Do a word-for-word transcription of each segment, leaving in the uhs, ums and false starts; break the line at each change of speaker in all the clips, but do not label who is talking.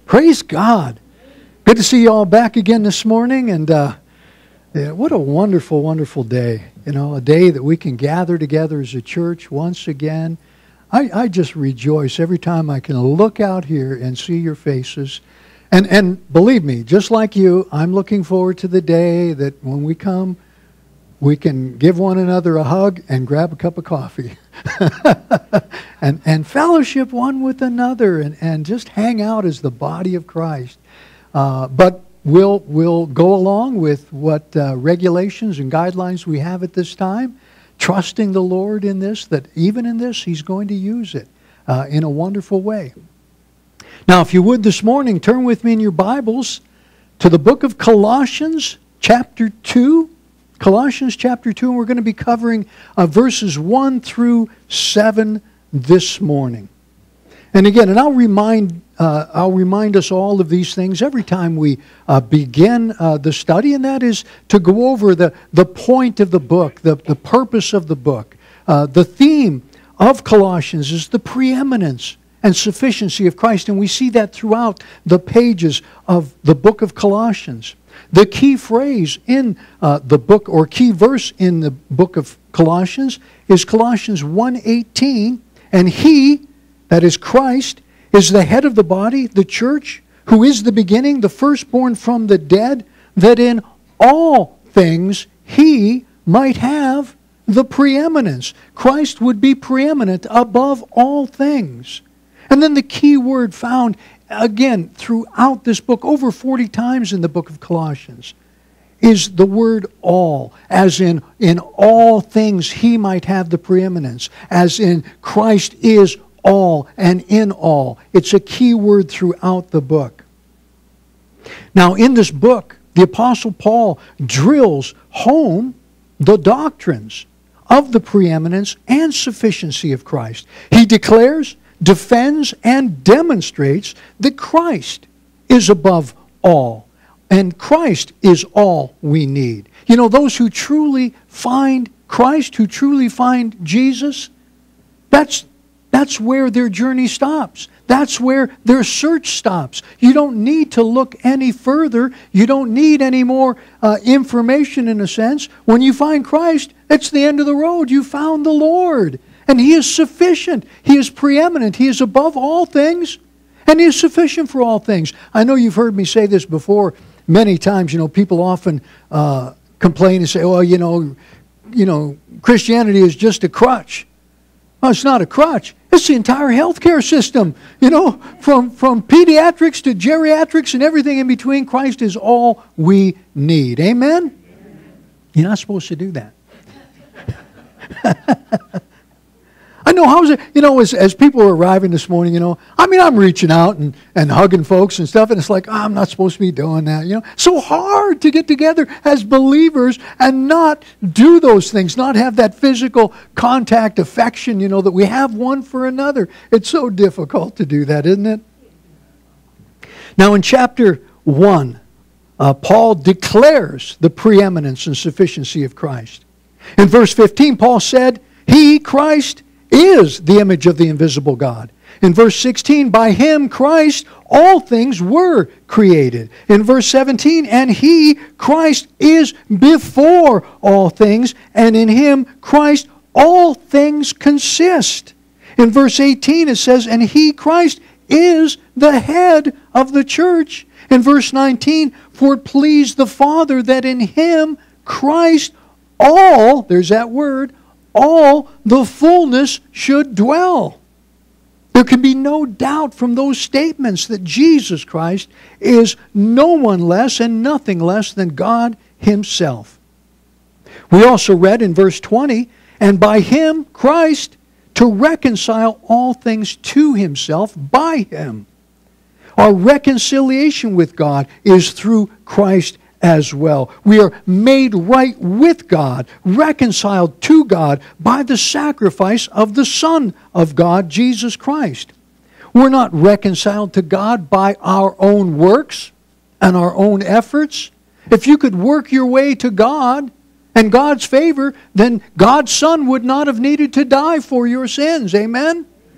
Praise God. Good to see you all back again this morning. And uh, yeah, what a wonderful, wonderful day. You know, a day that we can gather together as a church once again. I, I just rejoice every time I can look out here and see your faces. And, and believe me, just like you, I'm looking forward to the day that when we come, we can give one another a hug and grab a cup of coffee. and, and fellowship one with another and, and just hang out as the body of Christ. Uh, but we'll, we'll go along with what uh, regulations and guidelines we have at this time, trusting the Lord in this, that even in this, He's going to use it uh, in a wonderful way. Now, if you would this morning, turn with me in your Bibles to the book of Colossians, chapter two. Colossians chapter two, and we're going to be covering uh, verses one through seven this morning. And again, and I'll remind uh, I'll remind us all of these things every time we uh, begin uh, the study, and that is to go over the, the point of the book, the, the purpose of the book. Uh, the theme of Colossians is the preeminence and sufficiency of Christ, and we see that throughout the pages of the book of Colossians. The key phrase in uh, the book, or key verse in the book of Colossians, is Colossians one eighteen, and He, that is Christ, is the head of the body, the church, who is the beginning, the firstborn from the dead, that in all things He might have the preeminence. Christ would be preeminent above all things. And then the key word found again throughout this book, over forty times in the book of Colossians, is the word all, as in in all things He might have the preeminence, as in Christ is all and in all. It's a key word throughout the book. Now in this book, the Apostle Paul drills home the doctrines of the preeminence and sufficiency of Christ. He declares, defends, and demonstrates that Christ is above all. And Christ is all we need. You know, those who truly find Christ, who truly find Jesus, that's, that's where their journey stops. That's where their search stops. You don't need to look any further. You don't need any more uh, information in a sense. When you find Christ, it's the end of the road. You found the Lord. And He is sufficient. He is preeminent. He is above all things. And He is sufficient for all things. I know you've heard me say this before many times. You know, people often uh, complain and say, well, you know, you know, Christianity is just a crutch. Well, it's not a crutch. It's the entire healthcare system. You know, from, from pediatrics to geriatrics and everything in between, Christ is all we need. Amen? Amen. You're not supposed to do that. I know, how's it, you know, as, as people are arriving this morning, you know, I mean, I'm reaching out and, and hugging folks and stuff, and it's like, oh, I'm not supposed to be doing that, you know. So hard to get together as believers and not do those things, not have that physical contact, affection, you know, that we have one for another. It's so difficult to do that, isn't it? Now, in chapter one, uh, Paul declares the preeminence and sufficiency of Christ. In verse fifteen, Paul said, He, Christ, is the image of the invisible God. In verse sixteen, by Him, Christ, all things were created. In verse seventeen, and He, Christ, is before all things, and in Him, Christ, all things consist. In verse eighteen, it says, and He, Christ, is the head of the church. In verse nineteen, for it pleased the Father that in Him, Christ, all, there's that word, all the fullness should dwell. There can be no doubt from those statements that Jesus Christ is no one less and nothing less than God Himself. We also read in verse twenty, and by Him, Christ, to reconcile all things to Himself by Him. Our reconciliation with God is through Christ as well. We are made right with God, reconciled to God by the sacrifice of the Son of God, Jesus Christ. We're not reconciled to God by our own works and our own efforts. If you could work your way to God and God's favor, then God's Son would not have needed to die for your sins. Amen?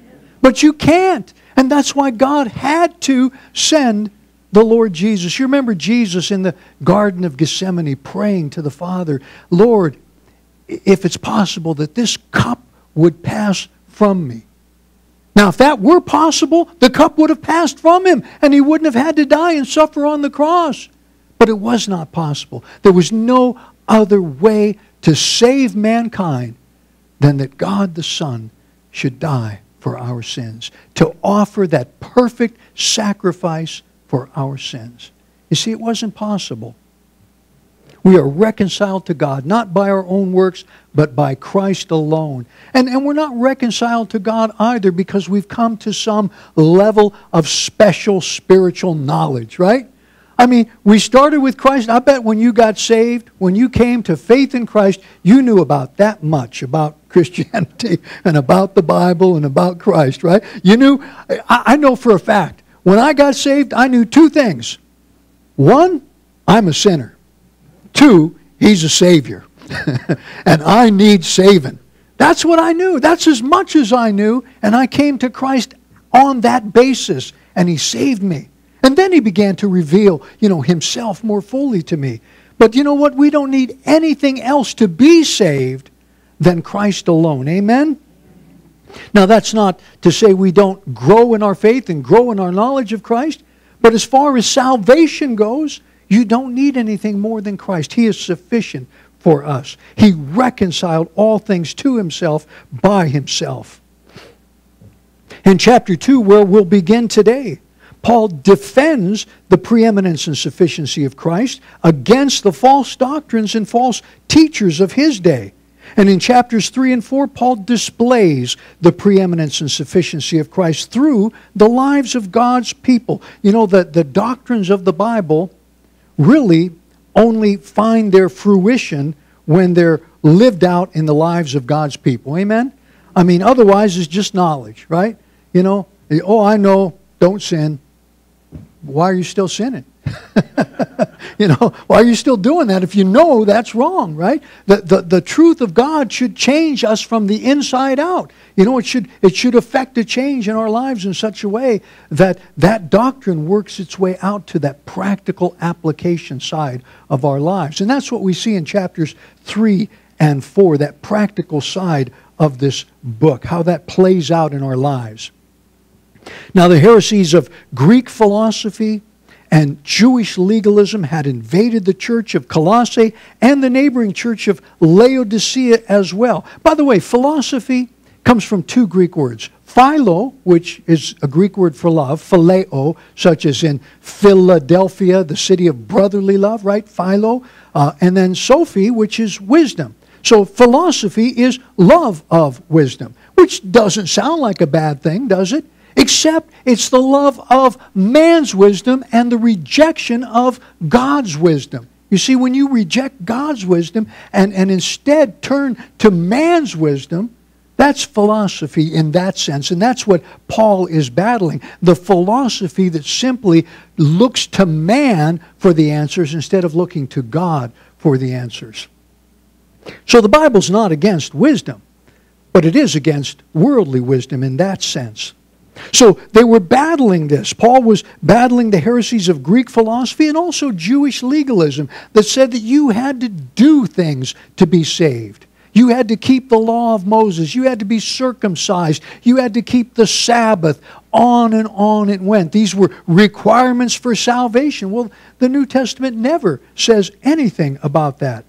But you can't. And that's why God had to send the Lord Jesus. You remember Jesus in the Garden of Gethsemane praying to the Father, Lord, if it's possible that this cup would pass from me. Now, if that were possible, the cup would have passed from him, and he wouldn't have had to die and suffer on the cross. But it was not possible. There was no other way to save mankind than that God the Son should die for our sins, to offer that perfect sacrifice for our sins. You see, it wasn't possible. We are reconciled to God, not by our own works, but by Christ alone. And, and we're not reconciled to God either because we've come to some level of special spiritual knowledge, right? I mean, we started with Christ. I bet when you got saved, when you came to faith in Christ, you knew about that much about Christianity and about the Bible and about Christ, right? You knew, I, I know for a fact, when I got saved, I knew two things. One, I'm a sinner. Two, He's a Savior. And I need saving. That's what I knew. That's as much as I knew. And I came to Christ on that basis. And He saved me. And then He began to reveal, you know, Himself more fully to me. But you know what? We don't need anything else to be saved than Christ alone. Amen? Now, that's not to say we don't grow in our faith and grow in our knowledge of Christ. But as far as salvation goes, you don't need anything more than Christ. He is sufficient for us. He reconciled all things to Himself by Himself. In chapter two, where we'll begin today, Paul defends the preeminence and sufficiency of Christ against the false doctrines and false teachers of his day. And in chapters three and four, Paul displays the preeminence and sufficiency of Christ through the lives of God's people. You know, the, the doctrines of the Bible really only find their fruition when they're lived out in the lives of God's people. Amen? I mean, otherwise it's just knowledge, right? You know, oh, I know, don't sin. Why are you still sinning? You know, why are you still doing that if you know that's wrong, right? The, the, the truth of God should change us from the inside out. You know, it should, it should affect a change in our lives in such a way that that doctrine works its way out to that practical application side of our lives. And that's what we see in chapters three and four, that practical side of this book, how that plays out in our lives. Now, the heresies of Greek philosophy and Jewish legalism had invaded the church of Colossae and the neighboring church of Laodicea as well. By the way, philosophy comes from two Greek words. Philo, which is a Greek word for love, phileo, such as in Philadelphia, the city of brotherly love, right? Philo. Uh, and then Sophie, which is wisdom. So philosophy is love of wisdom, which doesn't sound like a bad thing, does it? Except it's the love of man's wisdom and the rejection of God's wisdom. You see, when you reject God's wisdom and, and instead turn to man's wisdom, that's philosophy in that sense. And that's what Paul is battling. The philosophy that simply looks to man for the answers instead of looking to God for the answers. So the Bible's not against wisdom, but it is against worldly wisdom in that sense. So they were battling this. Paul was battling the heresies of Greek philosophy and also Jewish legalism that said that you had to do things to be saved. You had to keep the law of Moses. You had to be circumcised. You had to keep the Sabbath. On and on it went. These were requirements for salvation. Well, the New Testament never says anything about that.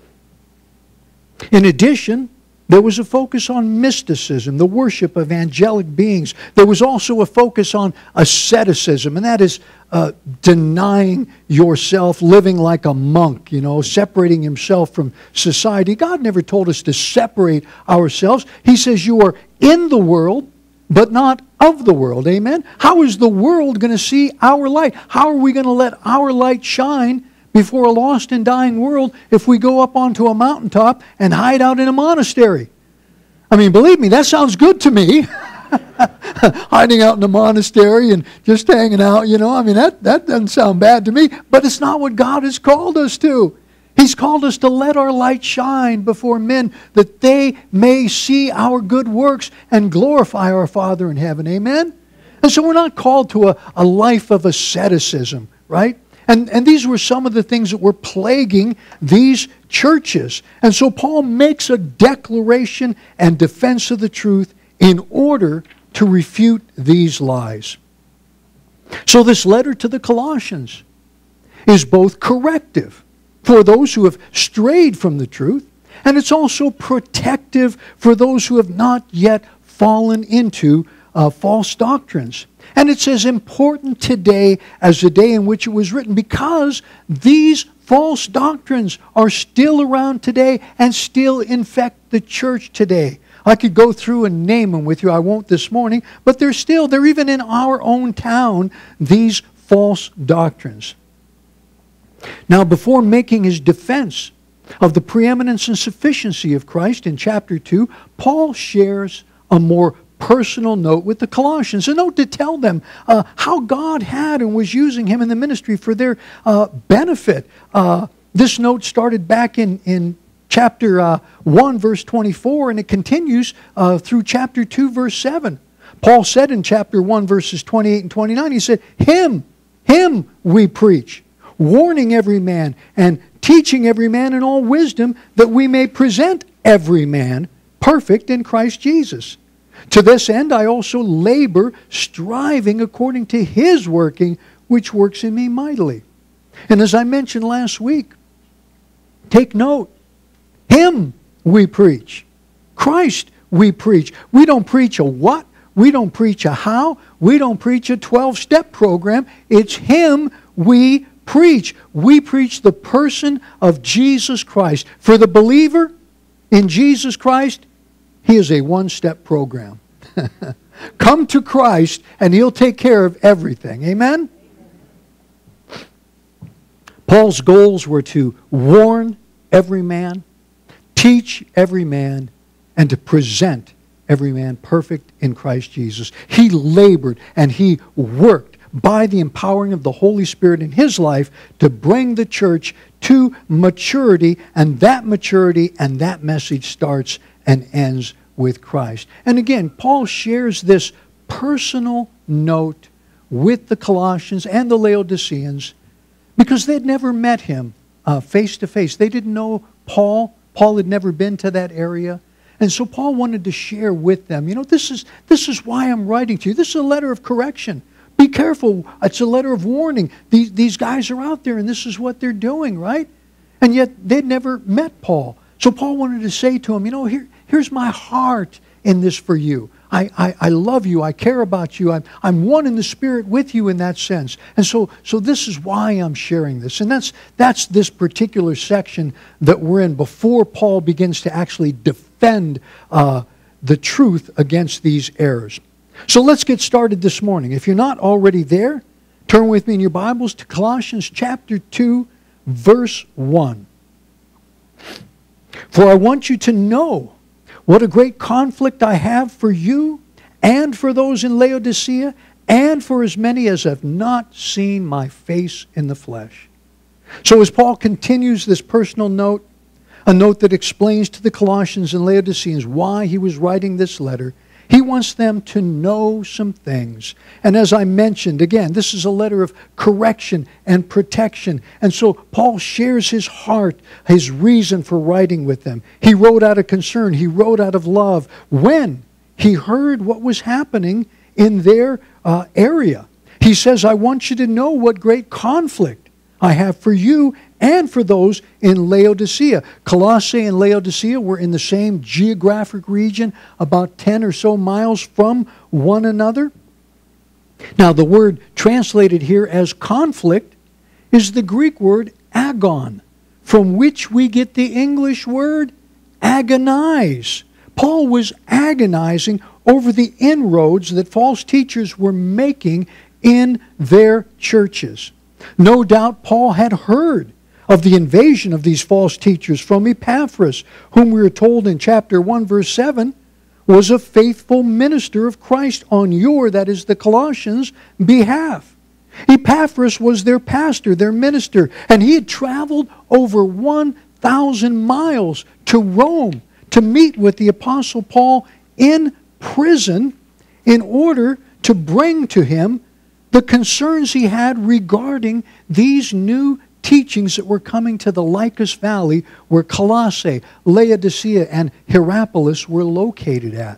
In addition, there was a focus on mysticism, the worship of angelic beings. There was also a focus on asceticism, and that is uh, denying yourself, living like a monk, you know, separating himself from society. God never told us to separate ourselves. He says you are in the world, but not of the world. Amen? How is the world going to see our light? How are we going to let our light shine before a lost and dying world if we go up onto a mountaintop and hide out in a monastery? I mean, believe me, that sounds good to me. Hiding out in a monastery and just hanging out, you know, I mean, that, that doesn't sound bad to me. But it's not what God has called us to. He's called us to let our light shine before men that they may see our good works and glorify our Father in heaven. Amen? And so we're not called to a, a life of asceticism, right? And, and these were some of the things that were plaguing these churches. And so Paul makes a declaration and defense of the truth in order to refute these lies. So this letter to the Colossians is both corrective for those who have strayed from the truth, and it's also protective for those who have not yet fallen into uh, false doctrines. And it's as important today as the day in which it was written, because these false doctrines are still around today and still infect the church today. I could go through and name them with you. I won't this morning, but they're still, they're even in our own town, these false doctrines. Now, before making his defense of the preeminence and sufficiency of Christ in chapter two, Paul shares a more personal note with the Colossians, a note to tell them uh, how God had and was using him in the ministry for their uh, benefit. Uh, this note started back in, in chapter uh, one, verse twenty-four, and it continues uh, through chapter two, verse seven. Paul said in chapter one, verses twenty-eight and twenty-nine, he said, Him, Him we preach, warning every man and teaching every man in all wisdom, that we may present every man perfect in Christ Jesus. To this end I also labor, striving according to His working, which works in me mightily. And as I mentioned last week, take note, Him we preach. Christ we preach. We don't preach a what? We don't preach a how. We don't preach a twelve-step program. It's Him we preach. We preach the person of Jesus Christ. For the believer in Jesus Christ, He is a one-step program. Come to Christ and He'll take care of everything. Amen? Paul's goals were to warn every man, teach every man, and to present every man perfect in Christ Jesus. He labored and he worked by the empowering of the Holy Spirit in his life to bring the church to maturity, and that maturity and that message starts and ends with Christ. And again, Paul shares this personal note with the Colossians and the Laodiceans because they'd never met him uh, face to face. They didn't know Paul. Paul had never been to that area. And so Paul wanted to share with them, you know, this is, this is why I'm writing to you. This is a letter of correction. Be careful. It's a letter of warning. These, these guys are out there and this is what they're doing, right? And yet they'd never met Paul. So Paul wanted to say to him, you know, here, here's my heart in this for you. I, I, I love you. I care about you. I'm, I'm one in the Spirit with you in that sense. And so, so this is why I'm sharing this. And that's, that's this particular section that we're in before Paul begins to actually defend uh, the truth against these errors. So let's get started this morning. If you're not already there, turn with me in your Bibles to Colossians chapter two, verse one. For I want you to know what a great conflict I have for you and for those in Laodicea and for as many as have not seen my face in the flesh. So as Paul continues this personal note, a note that explains to the Colossians and Laodiceans why he was writing this letter, he wants them to know some things. And as I mentioned, again, this is a letter of correction and protection. And so Paul shares his heart, his reason for writing with them. He wrote out of concern. He wrote out of love when he heard what was happening in their uh, area. He says, I want you to know what great conflict I have for you and for those in Laodicea. Colossae and Laodicea were in the same geographic region, about ten or so miles from one another. Now, the word translated here as conflict is the Greek word agon, from which we get the English word agonize. Paul was agonizing over the inroads that false teachers were making in their churches. No doubt Paul had heard of the invasion of these false teachers from Epaphras, whom we are told in chapter one, verse seven, was a faithful minister of Christ on your, that is the Colossians, behalf. Epaphras was their pastor, their minister, and he had traveled over one thousand miles to Rome to meet with the Apostle Paul in prison in order to bring to him the concerns he had regarding these new teachings that were coming to the Lycus Valley where Colossae, Laodicea, and Hierapolis were located at.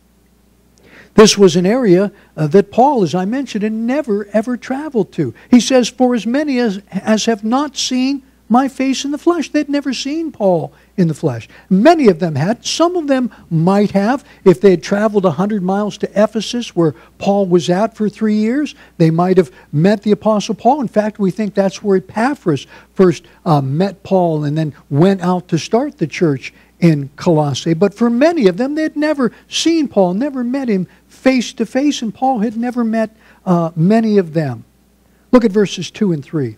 This was an area uh, that Paul, as I mentioned, had never ever traveled to. He says, for as many as, as have not seen my face in the flesh. They'd never seen Paul in the flesh. Many of them had. Some of them might have. If they had traveled one hundred miles to Ephesus, where Paul was at for three years, they might have met the Apostle Paul. In fact, we think that's where Epaphras first uh, met Paul and then went out to start the church in Colossae. But for many of them, they had never seen Paul, never met him face to face, and Paul had never met uh, many of them. Look at verses two and three.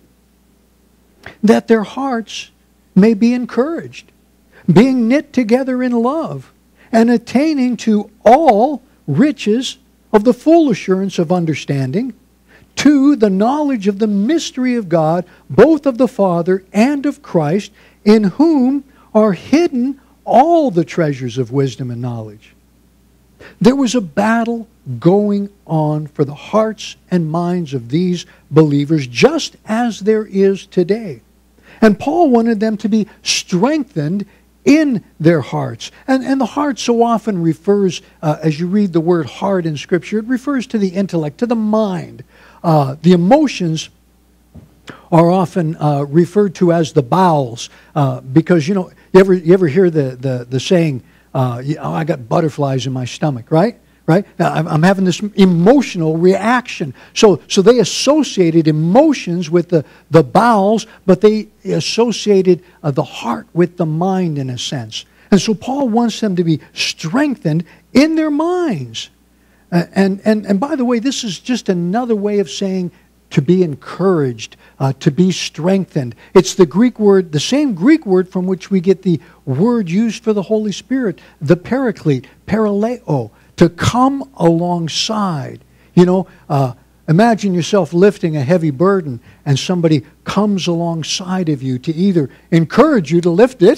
That their hearts may be encouraged, being knit together in love, and attaining to all riches of the full assurance of understanding, to the knowledge of the mystery of God, both of the Father and of Christ, in whom are hidden all the treasures of wisdom and knowledge. There was a battle going on for the hearts and minds of these believers, just as there is today. And Paul wanted them to be strengthened in their hearts. And, and the heart so often refers, uh, as you read the word heart in Scripture, it refers to the intellect, to the mind. Uh, the emotions are often uh, referred to as the bowels, uh, because, you know, you ever, you ever hear the, the, the saying, uh, oh, I got butterflies in my stomach, right? Right? Now, I'm having this emotional reaction. So, so they associated emotions with the, the bowels, but they associated uh, the heart with the mind in a sense. And so Paul wants them to be strengthened in their minds. Uh, and, and, and by the way, this is just another way of saying to be encouraged, uh, to be strengthened. It's the Greek word, the same Greek word from which we get the word used for the Holy Spirit, the paraclete, paraleo, to come alongside. You know, uh, imagine yourself lifting a heavy burden and somebody comes alongside of you to either encourage you to lift it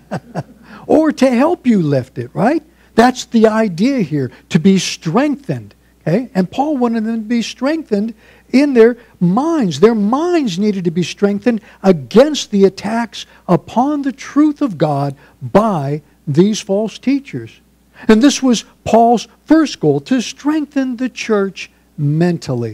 or to help you lift it, right? That's the idea here, to be strengthened. Okay? And Paul wanted them to be strengthened in their minds. Their minds needed to be strengthened against the attacks upon the truth of God by these false teachers. And this was Paul's first goal, to strengthen the church mentally.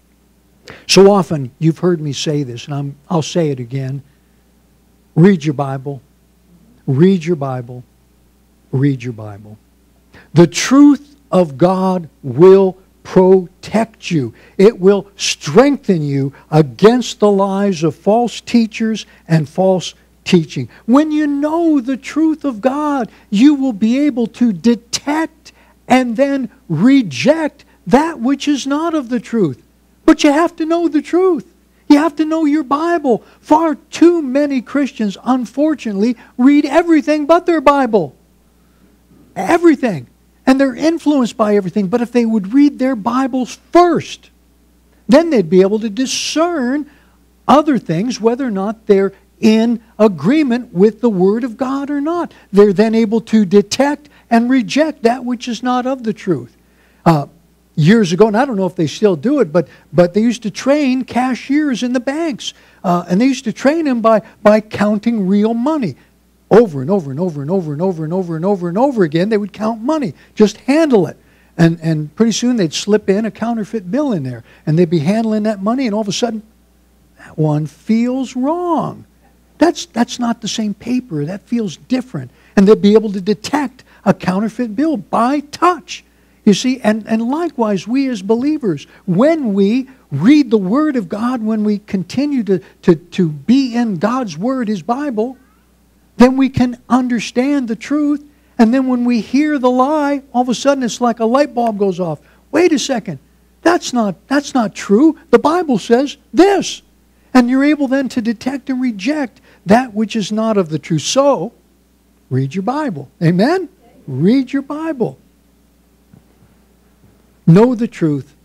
So often you've heard me say this, and I'm, I'll say it again. Read your Bible. Read your Bible. Read your Bible. The truth of God will protect you. It will strengthen you against the lies of false teachers and false teaching. When you know the truth of God, you will be able to detect and then reject that which is not of the truth. But you have to know the truth. You have to know your Bible. Far too many Christians, unfortunately, read everything but their Bible. Everything. And they're influenced by everything. But if they would read their Bibles first, then they'd be able to discern other things, whether or not they're in agreement with the Word of God or not. They're then able to detect and reject that which is not of the truth. Uh, years ago, and I don't know if they still do it, but, but they used to train cashiers in the banks. Uh, and they used to train them by, by counting real money. Over and over and over and over and over and over and over and over again, they would count money. Just handle it. And, and pretty soon they'd slip in a counterfeit bill in there. And they'd be handling that money, and all of a sudden, that one feels wrong. That's, that's not the same paper. That feels different. And they'd be able to detect a counterfeit bill by touch. You see, and, and likewise, we as believers, when we read the Word of God, when we continue to, to, to be in God's Word, His Bible, then we can understand the truth. And then when we hear the lie, all of a sudden it's like a light bulb goes off. Wait a second. That's not, that's not true. The Bible says this. And you're able then to detect and reject that which is not of the truth. So, read your Bible. Amen? Read your Bible. Know the truth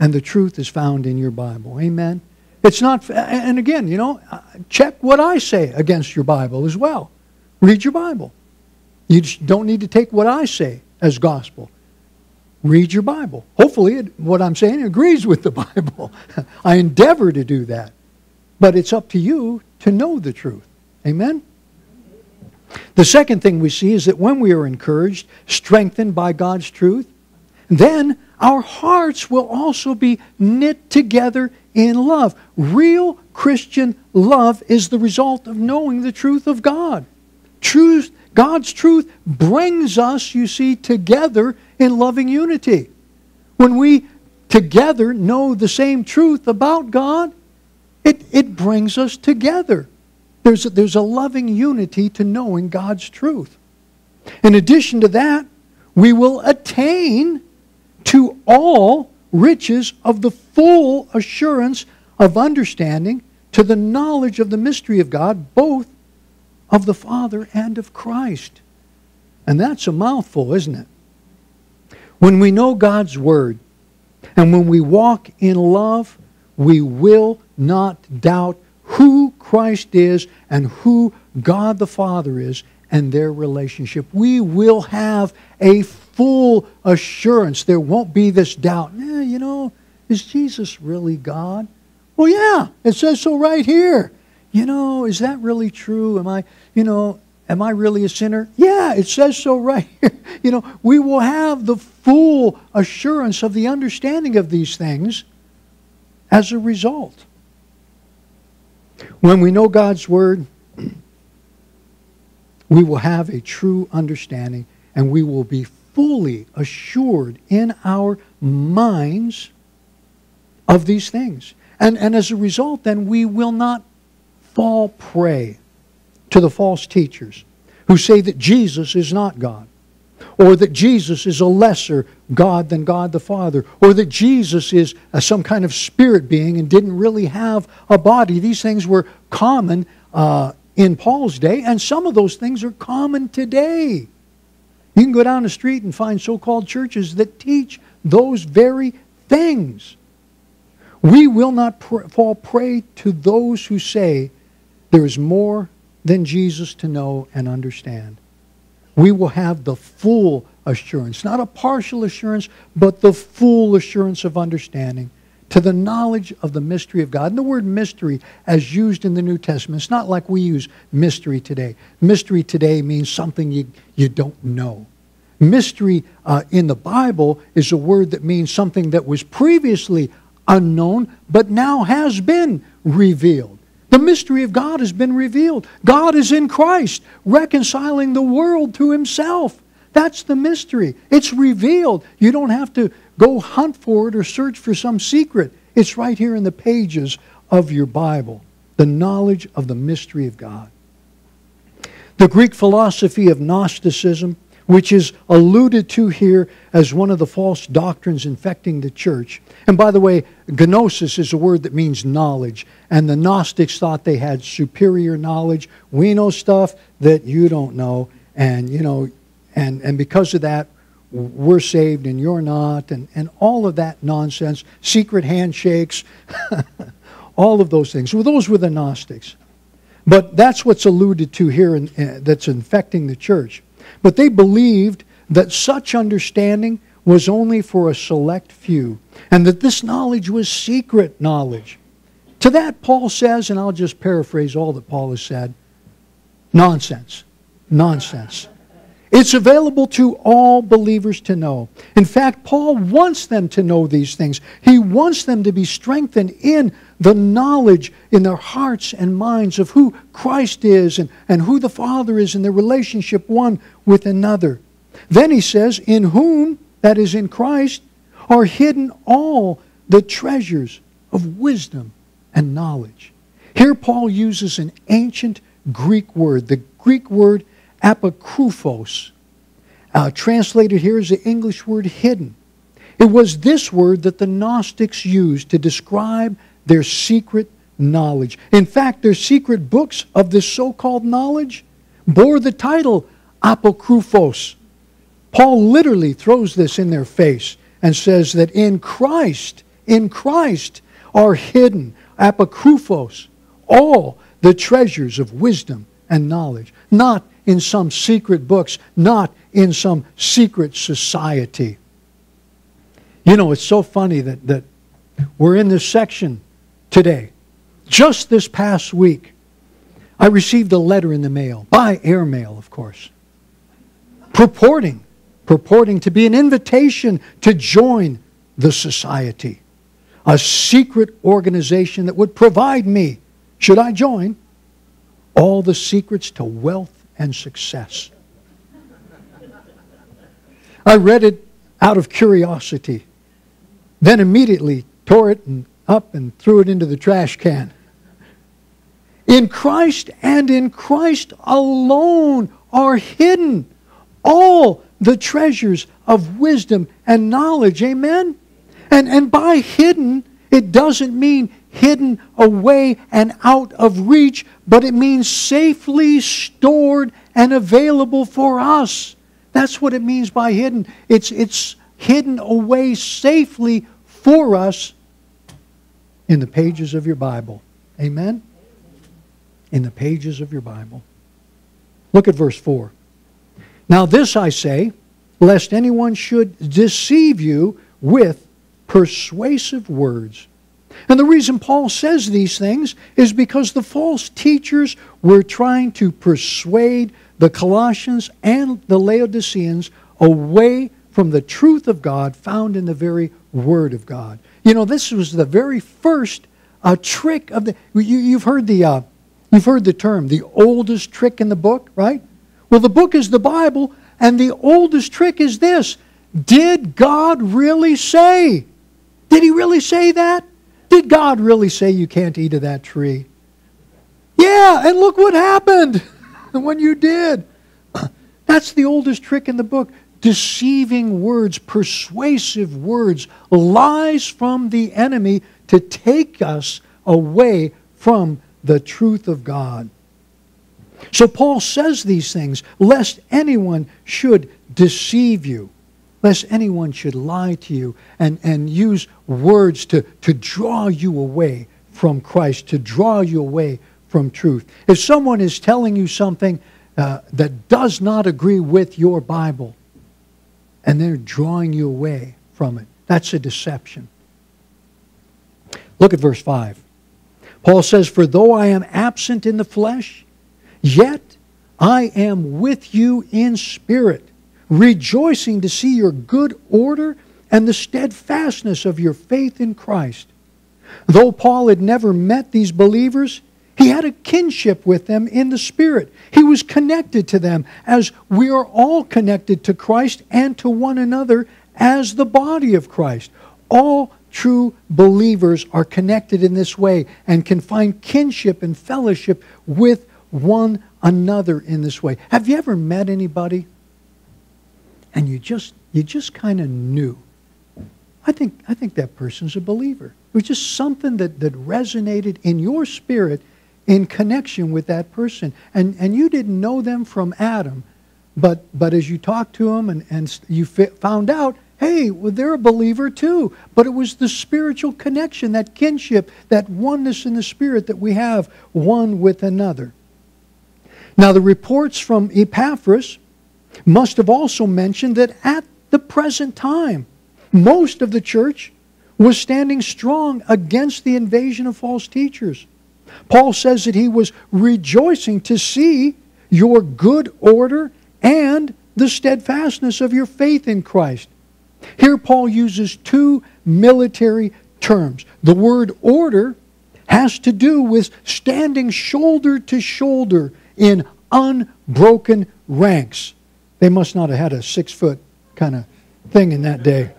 And the truth is found in your Bible. Amen? It's not, and again, you know, check what I say against your Bible as well. Read your Bible. You just don't need to take what I say as gospel. Read your Bible. Hopefully it, what I'm saying agrees with the Bible. I endeavor to do that. But it's up to you to know the truth. Amen? The second thing we see is that when we are encouraged, strengthened by God's truth, then our hearts will also be knit together in love. Real Christian love is the result of knowing the truth of God. Truth, God's truth brings us, you see, together in loving unity. When we together know the same truth about God, it, it brings us together. There's a, there's a loving unity to knowing God's truth. In addition to that, we will attain to all riches of the full assurance of understanding, to the knowledge of the mystery of God, both of the Father and of Christ. And that's a mouthful, isn't it? When we know God's Word, and when we walk in love, we will not doubt who Christ is and who God the Father is and their relationship. We will have a full assurance. There won't be this doubt. Eh, you know, is Jesus really God? Well, yeah, it says so right here. You know, is that really true? Am I, you know, am I really a sinner? Yeah, it says so right here. You know, we will have the full assurance of the understanding of these things as a result. When we know God's Word, we will have a true understanding, and we will be fully assured in our minds of these things. And, and as a result, then, we will not fall prey to the false teachers who say that Jesus is not God, or that Jesus is a lesser God than God the Father, or that Jesus is a, some kind of spirit being and didn't really have a body. These things were common uh, in Paul's day, and some of those things are common today. You can go down the street and find so-called churches that teach those very things. We will not pr- fall prey to those who say there is more than Jesus to know and understand. We will have the full assurance, not a partial assurance, but the full assurance of understanding, to the knowledge of the mystery of God. And the word mystery, as used in the New Testament, it's not like we use mystery today. Mystery today means something you, you don't know. Mystery uh, in the Bible is a word that means something that was previously unknown, but now has been revealed. The mystery of God has been revealed. God is in Christ, reconciling the world to Himself. That's the mystery. It's revealed. You don't have to go hunt for it or search for some secret. It's right here in the pages of your Bible. The knowledge of the mystery of God. The Greek philosophy of Gnosticism, which is alluded to here as one of the false doctrines infecting the church. And by the way, gnosis is a word that means knowledge. And the Gnostics thought they had superior knowledge. We know stuff that you don't know. And, you know, and, and because of that, we're saved and you're not. And, and all of that nonsense. Secret handshakes. All of those things. Well, those were the Gnostics. But that's what's alluded to here in, uh, that's infecting the church. But they believed that such understanding was only for a select few, and that this knowledge was secret knowledge. To that, Paul says, and I'll just paraphrase all that Paul has said, nonsense. Nonsense. It's available to all believers to know. In fact, Paul wants them to know these things. He wants them to be strengthened in the knowledge in their hearts and minds of who Christ is and, and who the Father is and their relationship one with another. Then he says, in whom, that is in Christ, are hidden all the treasures of wisdom and knowledge. Here Paul uses an ancient Greek word, the Greek word apokryphos, uh, translated here as the English word hidden. It was this word that the Gnostics used to describe their secret knowledge. In fact, their secret books of this so-called knowledge bore the title apokryphos. Paul literally throws this in their face and says that in Christ, in Christ are hidden, apokryphos, all the treasures of wisdom and knowledge. Not in some secret books, not in some secret society. You know, it's so funny that, that we're in this section today. Just this past week, I received a letter in the mail, by airmail, of course, purporting, purporting to be an invitation to join the society, a secret organization that would provide me, should I join, all the secrets to wealth and success. I read it out of curiosity, then immediately tore it and up and threw it into the trash can. In Christ and in Christ alone are hidden all the treasures of wisdom and knowledge. Amen? And, and by hidden, it doesn't mean hidden away and out of reach, but it means safely stored and available for us. That's what it means by hidden. It's, it's hidden away safely for us in the pages of your Bible. Amen? In the pages of your Bible. Look at verse four. Now this I say, lest anyone should deceive you with persuasive words. And the reason Paul says these things is because the false teachers were trying to persuade the Colossians and the Laodiceans away from the truth of God found in the very Word of God. You know, this was the very first uh, trick of the... You, you've heard the... Uh, You've heard the term, the oldest trick in the book, right? Well, the book is the Bible, and the oldest trick is this. Did God really say? Did He really say that? Did God really say you can't eat of that tree? Yeah, and look what happened when you did. That's the oldest trick in the book. Deceiving words, persuasive words, lies from the enemy to take us away from the truth of God. So Paul says these things, lest anyone should deceive you, lest anyone should lie to you and, and use words to, to draw you away from Christ, to draw you away from truth. If someone is telling you something uh, that does not agree with your Bible, and they're drawing you away from it, that's a deception. Look at verse five. Paul says, for though I am absent in the flesh, yet I am with you in spirit, rejoicing to see your good order and the steadfastness of your faith in Christ. Though Paul had never met these believers, he had a kinship with them in the Spirit. He was connected to them as we are all connected to Christ and to one another as the body of Christ. All true believers are connected in this way and can find kinship and fellowship with one another in this way. Have you ever met anybody and you just you just kind of knew, I think I think that person's a believer. It was just something that, that resonated in your spirit in connection with that person. And and you didn't know them from Adam, but but as you talked to them and, and you found out, hey, well, they're a believer too. But it was the spiritual connection, that kinship, that oneness in the Spirit that we have one with another. Now, the reports from Epaphras must have also mentioned that at the present time, most of the church was standing strong against the invasion of false teachers. Paul says that he was rejoicing to see your good order and the steadfastness of your faith in Christ. Here Paul uses two military terms. The word order has to do with standing shoulder to shoulder in unbroken ranks. They must not have had a six-foot kind of thing in that day.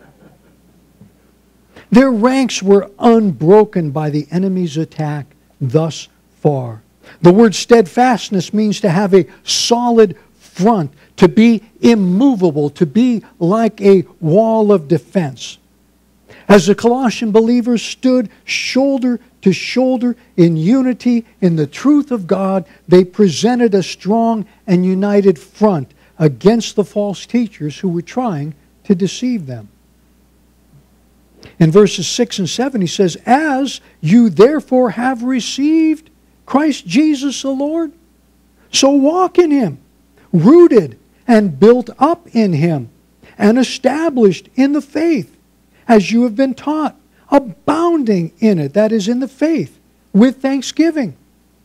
Their ranks were unbroken by the enemy's attack thus far. The word steadfastness means to have a solid front, to be immovable, to be like a wall of defense. As the Colossian believers stood shoulder to shoulder in unity in the truth of God, they presented a strong and united front against the false teachers who were trying to deceive them. In verses six and seven, he says, as you therefore have received Christ Jesus the Lord, so walk in him, rooted and built up in him, and established in the faith, as you have been taught, abounding in it, that is, in the faith, with thanksgiving.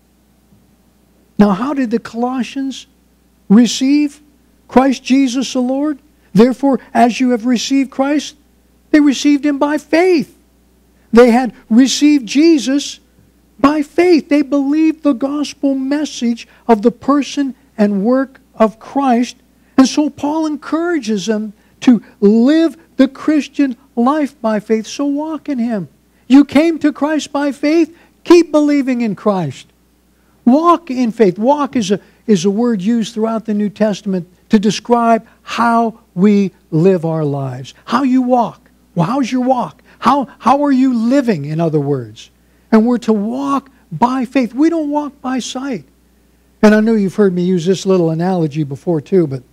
Now, how did the Colossians receive Christ Jesus the Lord? Therefore, as you have received Christ, they received him by faith. They had received Jesus by faith. They believed the gospel message of the person and work of Christ. And so Paul encourages them to live the Christian life by faith. So walk in him. You came to Christ by faith. Keep believing in Christ. Walk in faith. Walk is a, is a word used throughout the New Testament to describe how we live our lives. How you walk. Well, how's your walk? How, how are you living, in other words? And we're to walk by faith. We don't walk by sight. And I know you've heard me use this little analogy before too, but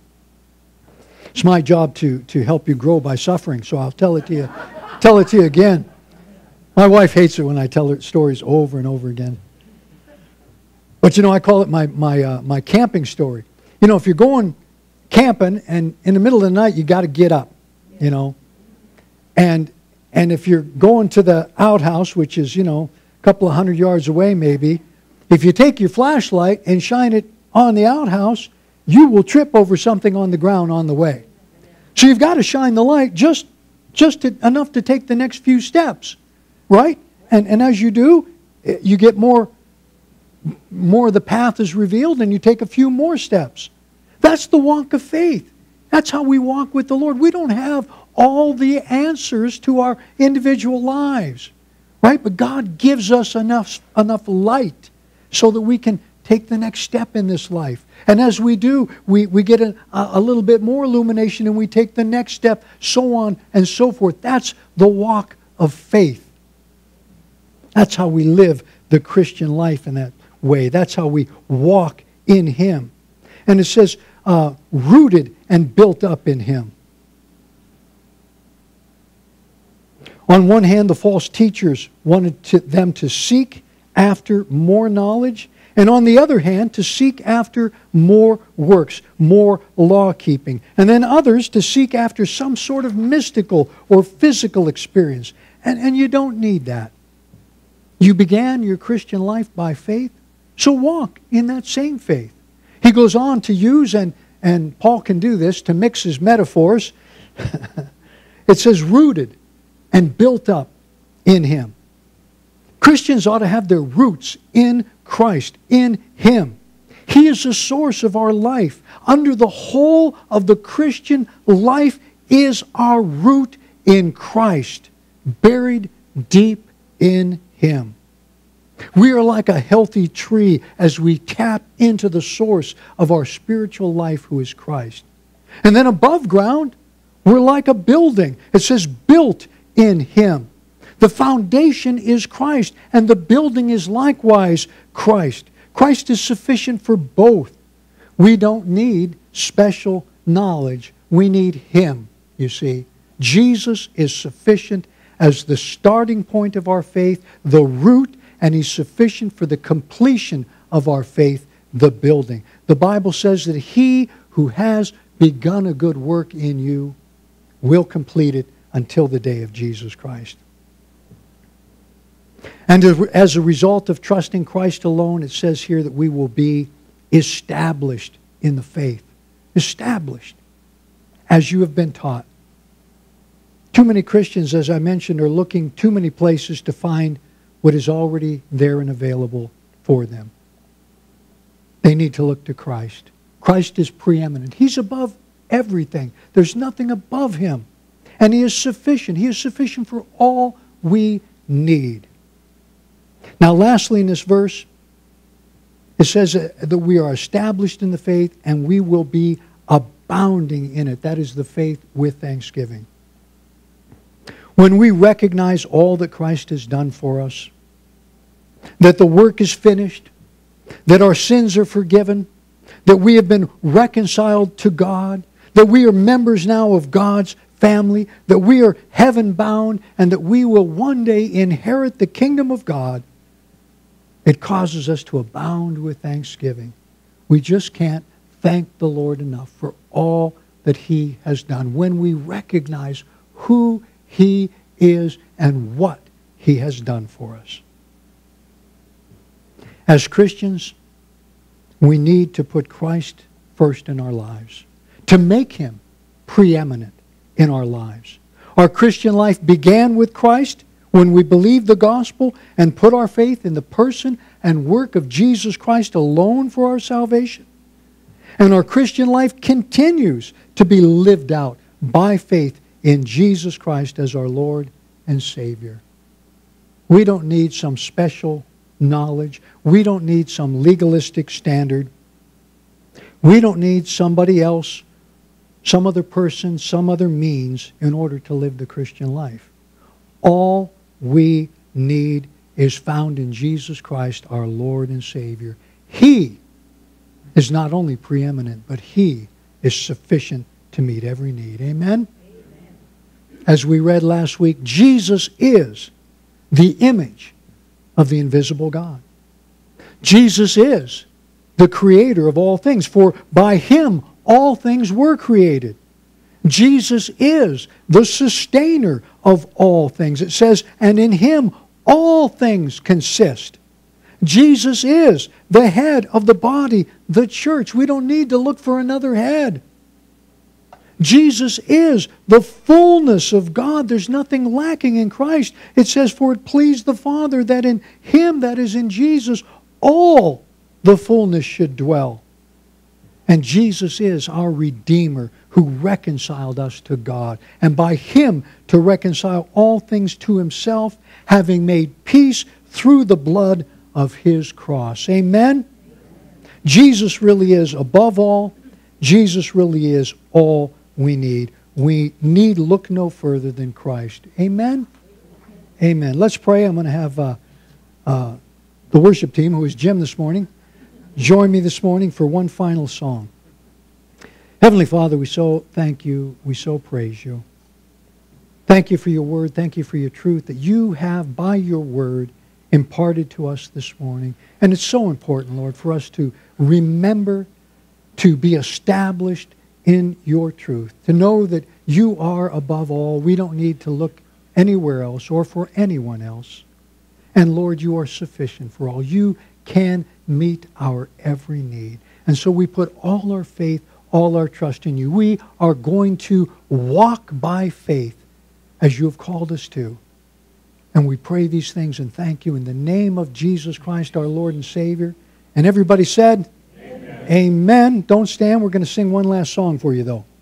it's my job to, to help you grow by suffering, so I'll tell it to you, tell it to you again. My wife hates it when I tell her stories over and over again. But you know, I call it my, my, uh, my camping story. You know, if you're going camping and in the middle of the night, you got to get up, you know. And and if you're going to the outhouse, which is, you know, a couple of hundred yards away maybe, if you take your flashlight and shine it on the outhouse, you will trip over something on the ground on the way. So you've got to shine the light just, just to, enough to take the next few steps, right? And, and as you do, you get more, more of the path is revealed and you take a few more steps. That's the walk of faith. That's how we walk with the Lord. We don't have all the answers to our individual lives, right? But God gives us enough, enough light so that we can take the next step in this life. And as we do, we, we get a, a little bit more illumination and we take the next step, so on and so forth. That's the walk of faith. That's how we live the Christian life in that way. That's how we walk in him. And it says, uh, rooted and built up in him. On one hand, the false teachers wanted to, them to seek after more knowledge, and on the other hand, to seek after more works, more law-keeping, and then others to seek after some sort of mystical or physical experience. And, and you don't need that. You began your Christian life by faith, so walk in that same faith. He goes on to use, and, and Paul can do this, to mix his metaphors. It says rooted and built up in him. Christians ought to have their roots in Christ, in him. He is the source of our life. Under the whole of the Christian life is our root in Christ, buried deep in him. We are like a healthy tree as we tap into the source of our spiritual life, who is Christ. And then above ground, we're like a building. It says built in him. The foundation is Christ, and the building is likewise Christ. Christ is sufficient for both. We don't need special knowledge. We need him, you see. Jesus is sufficient as the starting point of our faith, the root, and he's sufficient for the completion of our faith, the building. The Bible says that he who has begun a good work in you will complete it until the day of Jesus Christ. And as a result of trusting Christ alone, it says here that we will be established in the faith. Established as you have been taught. Too many Christians, as I mentioned, are looking too many places to find what is already there and available for them. They need to look to Christ. Christ is preeminent. He's above everything. There's nothing above him. And he is sufficient. He is sufficient for all we need. Now, lastly in this verse, it says that we are established in the faith and we will be abounding in it. That is the faith with thanksgiving. When we recognize all that Christ has done for us, that the work is finished, that our sins are forgiven, that we have been reconciled to God, that we are members now of God's family, that we are heaven-bound, and that we will one day inherit the kingdom of God, it causes us to abound with thanksgiving. We just can't thank the Lord enough for all that He has done when we recognize who He is and what He has done for us. As Christians, we need to put Christ first in our lives, to make Him preeminent in our lives. Our Christian life began with Christ when we believed the gospel and put our faith in the person and work of Jesus Christ alone for our salvation. And our Christian life continues to be lived out by faith in Jesus Christ as our Lord and Savior. We don't need some special knowledge. We don't need some legalistic standard. We don't need somebody else, some other person, some other means in order to live the Christian life. All we need is found in Jesus Christ, our Lord and Savior. He is not only preeminent, but He is sufficient to meet every need. Amen? Amen? As we read last week, Jesus is the image of the invisible God. Jesus is the creator of all things, for by Him all things were created. Jesus is the sustainer of all things. It says, and in Him all things consist. Jesus is the head of the body, the church. We don't need to look for another head. Jesus is the fullness of God. There's nothing lacking in Christ. It says, for it pleased the Father that in Him, that is in Jesus, all the fullness should dwell. And Jesus is our Redeemer who reconciled us to God. And by Him to reconcile all things to Himself, having made peace through the blood of His cross. Amen? Jesus really is above all. Jesus really is all we need. We need look no further than Christ. Amen? Amen. Let's pray. I'm going to have uh, uh, the worship team, who is Jim this morning, join me this morning for one final song. Heavenly Father, we so thank You. We so praise You. Thank You for Your word. Thank You for Your truth that You have, by Your word, imparted to us this morning. And it's so important, Lord, for us to remember, to be established in Your truth, to know that You are above all. We don't need to look anywhere else or for anyone else. And Lord, You are sufficient for all. You can meet our every need. And so we put all our faith, all our trust in You. We are going to walk by faith as You have called us to. And we pray these things and thank You in the name of Jesus Christ, our Lord and Savior. And everybody said, Amen. Amen. Don't stand. We're going to sing one last song for you, though.